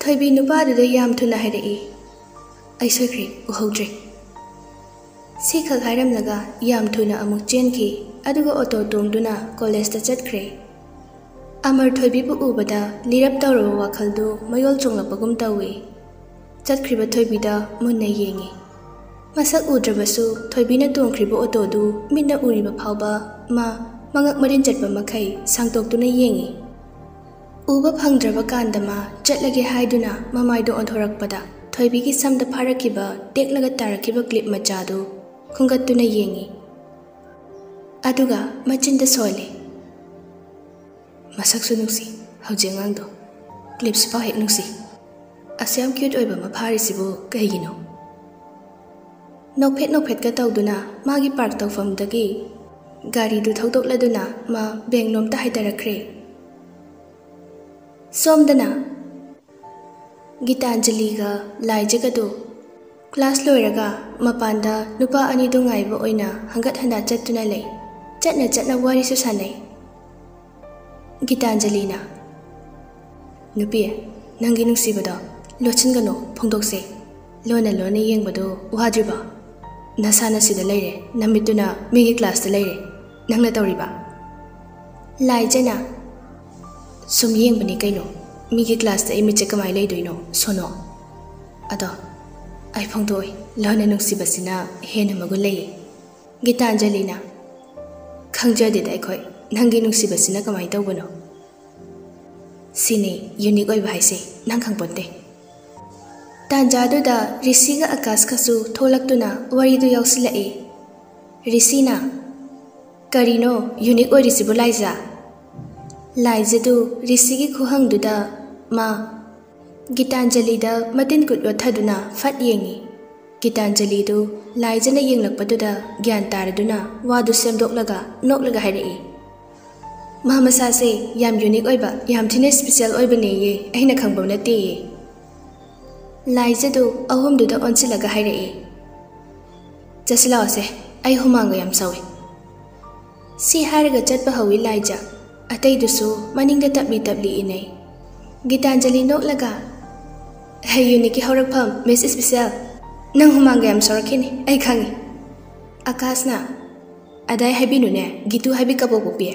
थोइबी नुपादुदा याम थुना हाइरई आई सोइख्रे उहौद्रे सी खक हाइरमनगा याम थुना अमुक चेनखी अदुगा ऑटो तोंगदुना कॉलेज चटख्रे अमर थोइबीबु उबदा लिरप तौरबा वाखलदु मयोल चोंगलपगुम तौई चटख्रिबा थोइबीदा मुन्ना येंगी मसक उद्रबसु थोइबीना तोंख्रिबा ऑटोदु मिन्ना उरिबा फावबा मा मंगक मरिन चटपा मखै सांगतोक्तुना येंगी उबा फंगद्रबा कांदमा चटलगे हाइदुना ममाइदो ओंथोरकपदा थोइबीगी समदा फारकिबा टेक्लगा तारकिबा क्लिप मचादु खुंगत्तुना येंगी अदुगा मचिंदा सोले मसकसु नुक्सी हौजेंगांदो क्लिप्स पाव हेक नुक्सी अस्याम क्यूट ओइबा मफारिसिबु कहिगिनो नोफेट का तौदुना मागी पार्क तौफमदगी गाड़ीदु थौदोक्लदुना मा बेंगलोमता हाइदरख्रे सोमदना गीतांजलिगा लाइजगदो क्लास लोइरगा मपानदा नुपा अनिदु ngaइबा ओइना हंगत हंदा चट्टुना लै चटना वारिसु सानै गीतांजलिना नुपी नंगी नुसीबदो लोचनगनो फोंदोक्से लोना येंगबदो वाद्रिबा नसाना सिदा लैरे नमितुना मिगी क्लास दा लैरे नंगना तौरिबा लाइजना सुम येंगबनी कैनो मिगी क्लास दा इमिचे कमाई लैदोइनो सोनो अदो आई फोंदोय लोना नुसीबसिना हेना मगुन लैये गीतांजलिना खंगजदेदा अखोय नंगी नुसीबसिना कमाई तौबनो सिने यूनिक ओइबा हाइसे नंग खंगपोते तांजादुदा ऋषिगा आकाश खसु थोलक्तुना वरिदु याउसिलए ऋषिना करिनो यूनिक ओइरिसिबु लाइजा लाइजदु ऋषिगी खुहंगदुदा मा गीतांजलिदा मतिन कुटलो थदुना फट येंगी गीतांजलिदु लाइजना येंगलकपदुदा ज्ञान तारदुना वादु सेमदोक्लगा नोक्लगा हाइरई मा मसासे याम यूनिक ओइबा याम थिने स्पेशल ओइबने ये अहिना खंगबम नते ये लाइजदु अहुमदुदा ओनसिलगा हाइरई जसलाओसे आई हुमांगा याम सवे सी हारगा चटपा हवी लाइजा अतैदुसु मनिंगदा तपली इनै गीतांजलि नोक्लगा हे यूनिक की हौरकफम मिस स्पेशल नंग हुमांगा याम सौरखिनी आई खंगी आकाशना अदाय हाइबिनुने गीतु हाइबि कबोबु पिए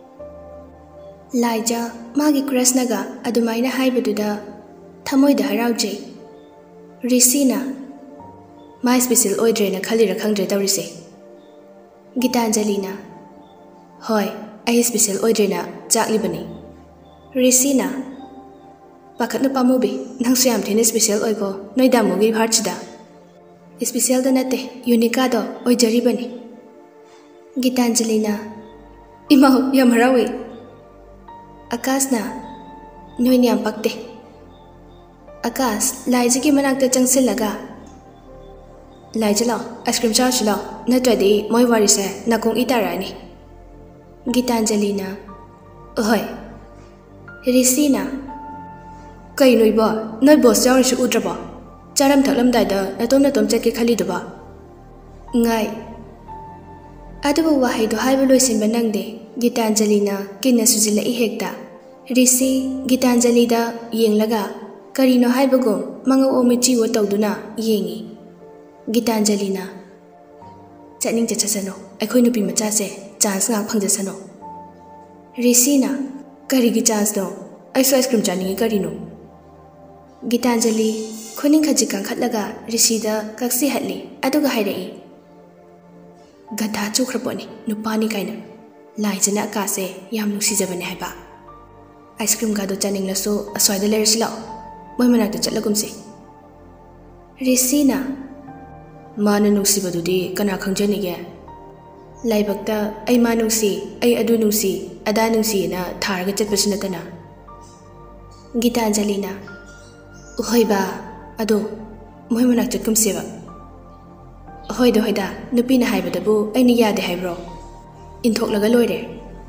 लाइजा मागी क्रशनगा अदुमाइना हाइबदुदा थमोइदा हराउजे ऋषिना मा स्पेशल ओइद्रेना खलिरा खंगद्रे तौरिसे गीतांजलिना होय आई स्पेशल ओइद्रेना चाकलिबनी ऋषिना पाखतनु पामुबे नंगसु याम थेने स्पेशल ओइगो नोइदामुगी भारचिदा स्पेशल दा नते यूनिकादो ओइजरिबनी गीतांजलिना इमाउ याम हरावे आकाशना नोइने याम पक्ते आकाश लाइजगी मनाक्ता चंगसिलगा लाइजलाओ आइसक्रीम चाउसिलाओ नत्रदि मोय वारिसे नाकोंग इतारानी गीतांजलिना ओहोय ऋषिना कई नोइबो नोइ बॉस यावरिसु उद्रबो चारम थकलमदाइदा नतोम चटके खलिदबा ngai adubu wahaido haibu loisinba nangde Gitanjalina kinna sujila ihekta Risi Gitanjali da yenglaga karino haibagum manga omichi wo tawduna yengi Gitanjalina chatning chachasano akhoi nupi macha se chance ngak phangjasano Risi na karigi chance no ice cream chani karino Gitanjali khoning khaji kan khatlaga Risi da kaksi hatli aduga hairai Gada chukraponi nupani kaina laijana akase yam nusijabane haiba ice cream gado chaning laso aswaida lerisla moi manakta chatlagumse Risina mana nusibadudi kana khangjani laibakta ai manusi ai adu nusi ada nusi na tharaga chatpasinatana Gitanjalina uhoiba ado moi manakta kumseba Hoida hoida nupina haibadabu aini yade haibro inthok laga loire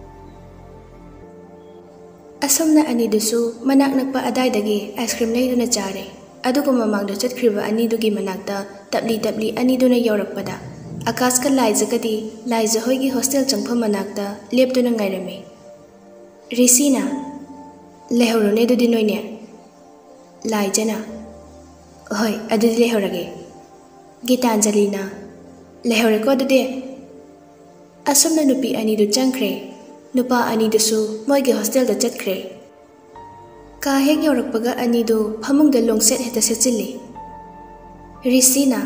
Asomna ani dusu manak nakpa adai dagi ice cream leiduna chare adugo mamangda chatkriba ani dugi manakta tabli ani duna yaurakpada Akash ka laijagadi laija hoigi hostel changpha manakta leptuna ngairame Risina lehorone dudi noine Laijana Hoi adudi lehorage Gitanjalina Lehoreko adudi Asomna nupi ani du changkre Nupa ani dusu moige hostel da chatkre Ka hek yorakpaga ani du phamung da longset heta setchili Risina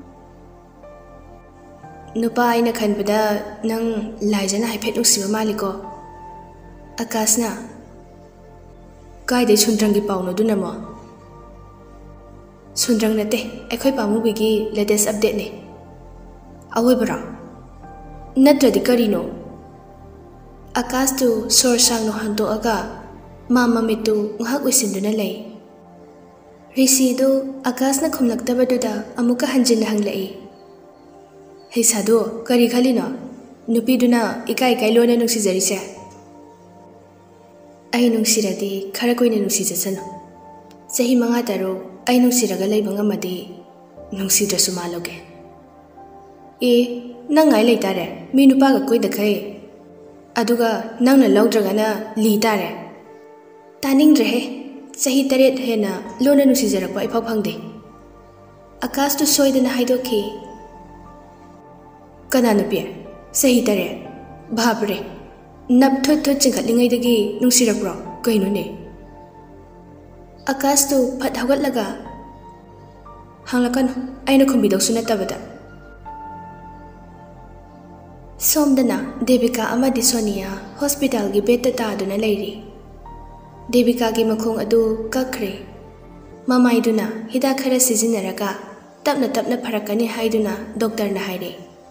Nupa aina khanbada nang laijana haiphet nusiba maliko Akasna Kaide Sundrangi pauno dunamo Sundrang nate ekhoi pamubigi latest update ne Awebra Natradi karino Akas tu sor sang no hanto aga mama mitu ngahak wisinduna lay Risi do Akas na khumlaktabaduda amuka hanjin hanglai Hey sado kari khalino nupi duna ikai lona nungsi jarise Ai nungsiradi khara koina nungsi jasano Sahi manga taro ai nungsiraga laiba ngamadi nungsidrasu maloge nang ngai leitare mi nupaga koida khai aduga nangna lawdragana li tare taningdre he sahi taret hena lona nungsijarakpa iphak phangde Akas tu soidana haidokhi kana nupi sahi tare bhabre Nap thut chingkhatlingai dagi nungsirapro kaino ne Akas tu phat hawatlaga hanglakan aina khumbidaw sunatabada Somdana Devika amadi Sonia hospital gi bed ta aduna leiri Devika gi makhong adu kakre mamai duna hida khara sijinaraga tapna pharakani haiduna doctor na haire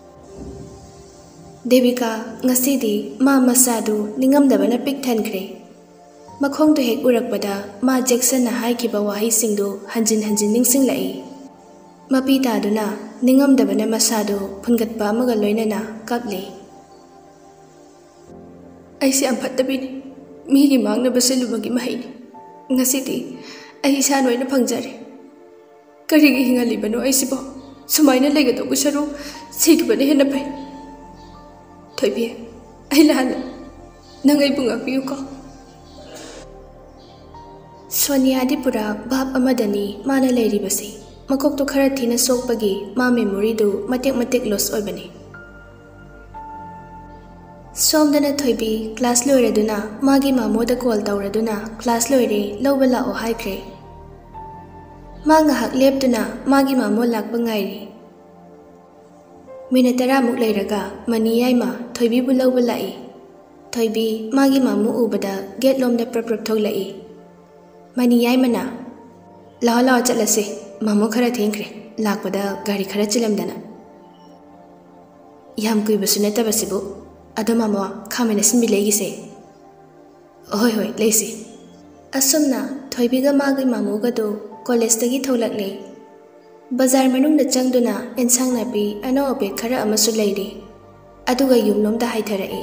Devika ngasidi ma masadu ningamdabana pik thankre makhong to hek urakpada ma Jackson na haikiba wahi singdo hanjin ningsing lai mapi ta duna ningamdabana masadu phungatpa amaga loinana kaple aisi amphattabini migi mangna baselubagi mahini ngasidi ai isa noina phangjare karigi hingalibano aisibo sumaina legado busaru sikbane hena pai Thoibi ai lana nangai bunga piu ko Sonia di pura bab amadani mana leiri basi makok to khara thina sokpagi ma memory du matek loss oibani Somdana Thoibi class loiraduna magi mamoda call tawraduna class loire lobala o haikre ma ngahak leptuna magi mamo lakpa ngairi Minatara muk leiraga mani yaima Thoibi bu lawba lai Thoibi magi mamu ubada get lomda prap tholai mani yaimana law chatlase mamu khara thengkre lakpada gari khara chilamdana yam kui basunata basibu adamama khamena simbi legise hoi leisi asumna Thoibi ga magi mamu ga do college tagi tholakle Bazar manung da changduna ensang napi ano ope khara amasu leiri aduga yumlom da haitharae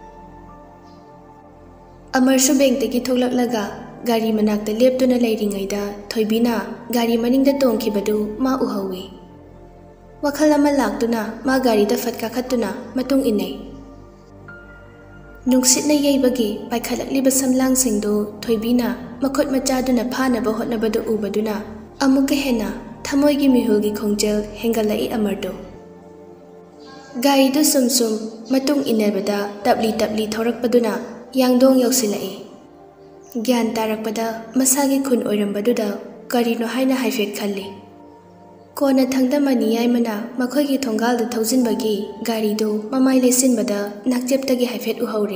Amarsu bank tagi thoklaklaga gari manakta leptuna leiringai da Thoibina gari maningda tongkhibadu ma uhawi wakhal ama laktuna ma gari da fatka khatuna matung inai Nungsitna yeibagi paikhalakliba samlang singdo Thoibina makhot machaduna phanaba hotnabadu ubaduna amuka hena Thamoi gi mihulgi khongjel hengalai amardo Gari du sumsum matung inabada tabli thorakpaduna yangdong yoksilai Gyan tarakpada masagi khun oirambaduda karino haina haifet khalli Kona thangda mani yaimana makhoi gi thongal da thoujinbagi gari du mamai lesinbada nakjeptagi haifet uhaure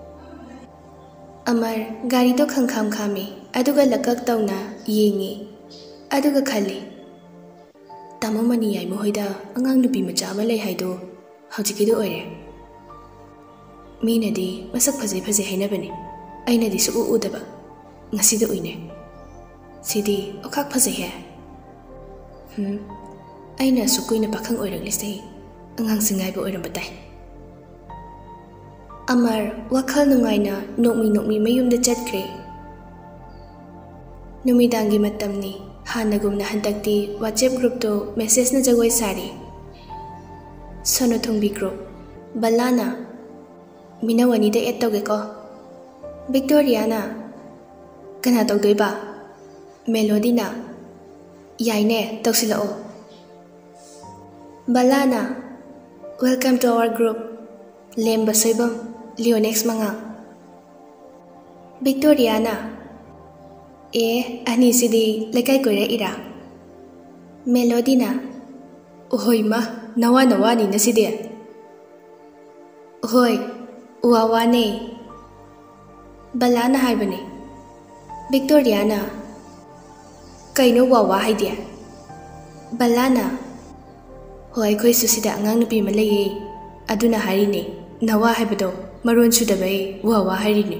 Amar gari do khangkham khami aduga lakak tawna yengi aduga khalli Tamo mani yai mohoida angang nupi macha ama lei haido haujikido oire Minadi masak phajai hainabani ainadi su udaba ngasida uine Sidi okak phajai he aina sukuina pakhang oiraglise angang singai ba oirambatai Amar wakhal nungaina nokmi mayumda chatkre Numidangi matamni Hanagumna handakti WhatsApp group to message na jagoi sari Sonothongbi group Balana Minawani da add tawge ko Victoria na kana tawdoi ba Melodina yaine tausilao. Balana welcome to our group. Lemba soibam Leonex manga. Victoriana ani sidi lekai koire ira. Melodina hoi ma nawa ni naside. Hoi uawa ne. Balana haibane. Victoriana kaino wawa haidya. Balana hoi koi susida ngang nupi malaye aduna harine nawa haibado maron sudabai wawa harine.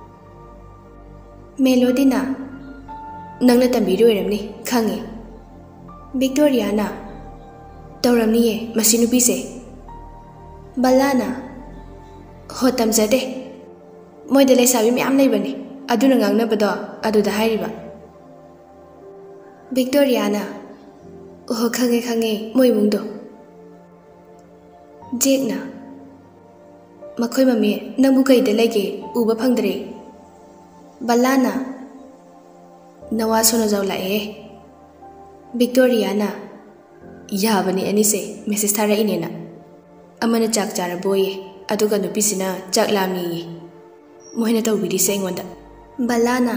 Melodina nangna tambiru eramni khange. Victoriana tauramniye masinu pise. Balana ho tamjade moide leisabi myam leibani aduna ngangna bado aduda hairiba. Victoriana ho khange moi mungdo. Jekna makhoi mami nangbu kaide lege uba phangdre. Balana nawa sono jaw lae. Victoriana yabani anise message thara inena. Amana chak chara boye aduga nupisina chak lami. Mohina tawbidi se ngonda. Balana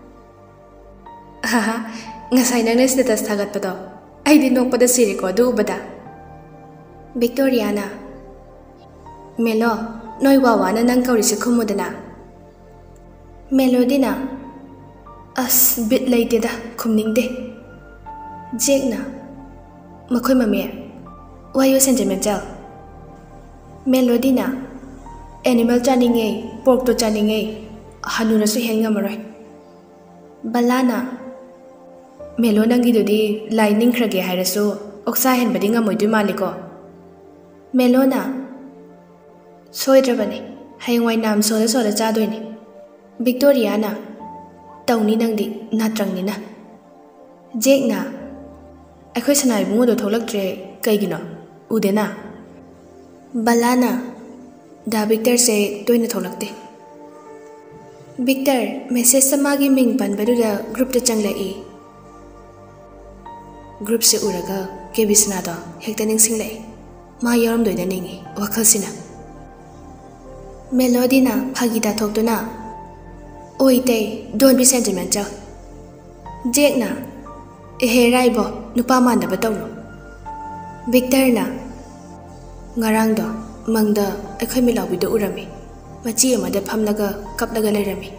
haha ngasai nang status thagat pado. Ai din nong pada sire ko du bada. Victoriana Melo noi wawana nang kaurisi khumudana. Melodina as bit laiteda khumningde. Jekna makhoi mami wayo sentimental. Melodina animal chaninge pork to chaninge hanura su henga marai. Balana Melo nangi dodi lining khrage hairasu oksa hen badinga moidu maliko. Melona soidrabane hayngwai nam soda chadoine. Victoriana tauni nangdi natrangina. Jekna akhoi sanai bungodo tholaktre kaigino udena. Balana da Victor se toina tholakte. Victor message samagi ming panbaduda group ta changlai. Group se uraga kebisna da hekta ningsinglai. Ma yaram doida ningi wakhalsina. Melodina phagida thoktuna. Oite don't be sentimental. Jekna ehe raibo nupa manda batawno. Victorna ngarang do mangda akhoi mi lawbi do urami. Machi amada phamlaga kaplaga leirami.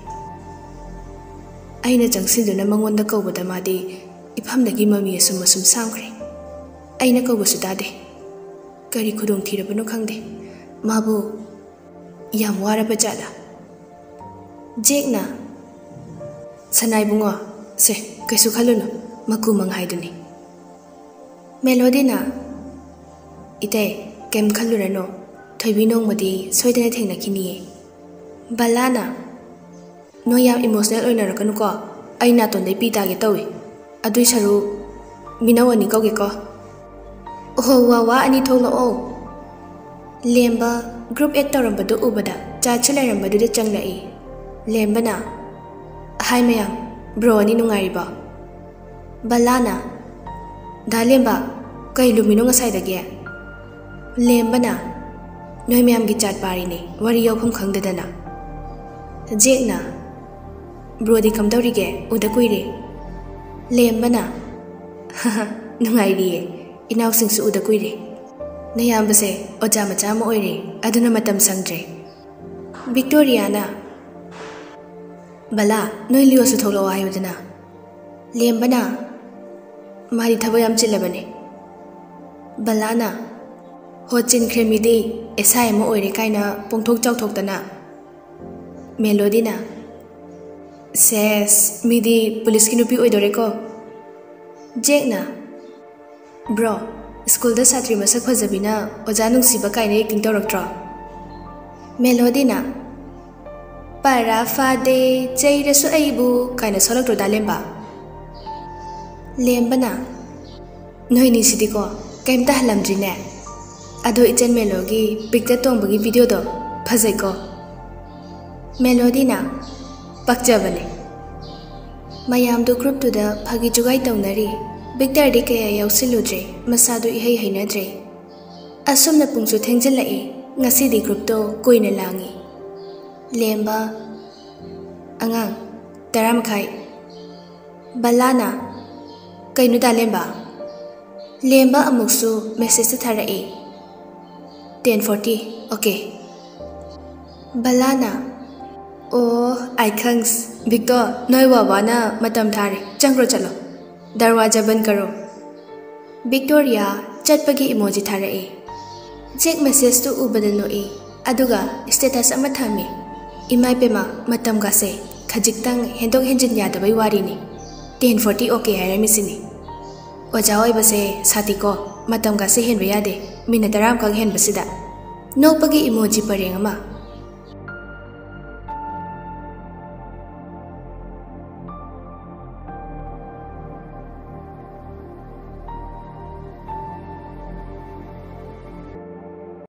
Aina jangsiduna mangonda kawbada madi ifhamdagi mami asum samkhre. Aina kawbasu dade. Kari khudong thirabano khangde. Mabu yam waraba jala. Jekna sanai bungo se kaisu khaluno maku manghaiduni. Melodina ite kem khalurano thoibinong madi soidena thengna kiniye. Balana no yam emotional oina rakanu ko aina tondai pita ge tawi adui saru minawani kawge ko. Oh wawa ani tholo o. Lemba group 8 tawrambadu ubada cha chilairambadu de changlai. Lembana hai mayam bro ani nungariba. Balana da lemba kai lumino ngasai dage. Lembana noi mayam gi chat pari ne wari yawpham khangdadana. Jekna bro di kamdawrige uda kuire. Lembana haha nungairiye inaw singsu uda kuire. Nayambase oja macha ma oire aduna matam sangdre. Victoriana Bala noi liyo su tholo ayudana. Lembana mari thabayam chilabane. Balana hochin kremidi esai mo oire kaina pongthok chawthok dana. Melodina says midi police ki nupi oidore ko. Jekna bro school da satri masak phajabina oja nungsiba kaina acting tawraktro. Melodina para fade chaira su aibu kaina solakro da lemba. Lembana noi ni sidiko kaimta halamdrine. Ado ichen Melogi picture tongbagi video do phajai ko. Melodina pakjabane. ꯃꯌꯥꯝꯗꯨ ꯒ꯭ꯔꯨꯞꯇꯨꯗ ꯐꯥꯒꯤ ꯖꯨꯒꯥꯏ ꯇꯧꯅꯔꯤ ꯕꯤꯛꯇꯔꯗꯤ ꯀꯌꯥ ꯌꯥꯎꯁꯤꯜꯂꯨꯗ꯭ꯔꯦ ꯃꯁꯥꯗꯨ ꯏꯍꯩ ꯍꯩꯅꯗ꯭ꯔꯦ ꯑꯁꯨꯝꯅ ꯄꯨꯡꯁꯨ ꯊꯦꯡꯖꯤꯜꯂꯛꯏ ꯉꯁꯤꯗꯤ ꯒ꯭ꯔꯨꯞꯇꯣ ꯀꯨꯏꯅ ꯂꯥꯡꯏ ꯂꯦꯝꯕ ꯑꯉꯥꯡ 10:30 ꯕꯂꯥꯅ ꯀꯩꯅꯣꯗ ꯂꯦꯝꯕ ꯂꯦꯝꯕ ꯑꯃꯨꯛꯁꯨ ꯃꯦꯁꯦꯖꯇ ꯊꯥꯔꯛꯏ 10:40 ꯑꯣꯀꯦ ꯕꯂꯥꯅ ꯑꯣ ꯑꯩ ꯈꯪꯁ ꯕꯤꯛꯇꯣ ꯅꯣꯏ ꯋꯥꯋꯥꯅ ꯃꯇꯝ ꯊꯥꯔꯦ ꯆꯪꯈ꯭ꯔꯣ ꯆꯠꯂꯣ ꯗꯔꯋꯥꯖꯥ ꯕꯟ ꯀꯔꯣ ꯚꯤꯛꯇꯣꯔꯤꯌꯥ ꯆꯠꯄꯒꯤ ꯏꯃꯣꯖꯤ ꯊꯥꯔꯛꯏ ꯆꯦꯛ ꯃꯦꯁꯦꯖꯇꯨ ꯎꯕꯗ ꯅꯣꯛꯏ ꯑꯗꯨꯒ ꯁ꯭ꯇꯦꯇꯁ ꯑꯃ ꯊꯝꯃꯤ ꯏꯃꯥꯏ ꯄꯦꯃꯥ ꯃꯇꯝꯒꯥꯁꯦ ꯈꯖꯤꯛꯇꯪ ꯍꯦꯟꯗꯣꯛ ꯍꯦꯟꯖꯤꯟ ꯌꯥꯗꯕꯩ ꯋꯥꯔꯤꯅꯤ 10:40 ꯑꯣꯀꯦ ꯍꯥꯏꯔꯝꯃꯤꯁꯤꯅꯤ ꯑꯣꯖꯥ ꯑꯣꯏꯕꯁꯦ ꯁꯥꯇꯤꯀꯣ ꯃꯇꯝꯒꯥꯁꯦ ꯍꯦꯟꯕ ꯌꯥꯗꯦ ꯃꯤꯅꯠ 10 ꯈꯛ ꯍꯦꯟꯕꯁꯤꯗ ꯅꯣꯛꯄꯒꯤ ꯏꯃꯣꯖꯤ ꯄꯔꯦꯡ ꯑꯃ